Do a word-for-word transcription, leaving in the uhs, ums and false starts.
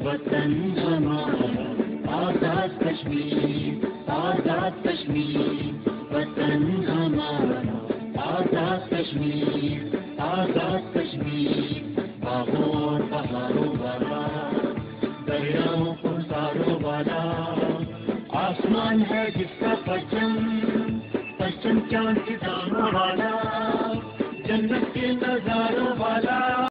वतन हमारा आजाद कश्मीर, आजाद कश्मीर, वतन हमारा आजाद कश्मीर, आजाद कश्मीर। बाहों और पहाड़ों वाला, दरियाओं को सारों वाला, आसमान है जिसका पश्चिम, पश्चिम चांद सितारों वाला, जन्नत के नजारों वाला।